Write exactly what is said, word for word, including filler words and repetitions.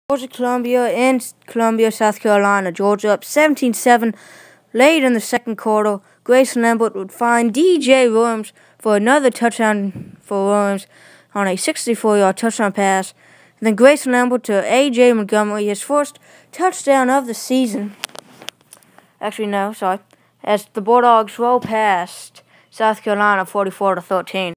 Georgia, Columbia, in Columbia, South Carolina. Georgia up seventeen seven. Late in the second quarter, Grayson Lambert would find D J Williams for another touchdown for Williams on a sixty-four yard touchdown pass. And then Grayson Lambert to A J Montgomery, his first touchdown of the season. Actually, no, sorry. As the Bulldogs roll past South Carolina forty-four to thirteen.